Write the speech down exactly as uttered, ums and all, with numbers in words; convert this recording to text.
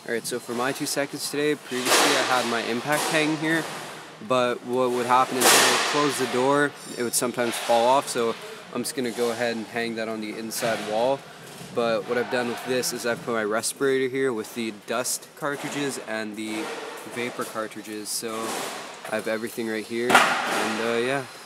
Alright, so for my two seconds today, previously I had my impact hanging here, but what would happen is when I would close the door, it would sometimes fall off, so I'm just going to go ahead and hang that on the inside wall. But what I've done with this is I've put my respirator here with the dust cartridges and the vapor cartridges, so I have everything right here, and uh, yeah.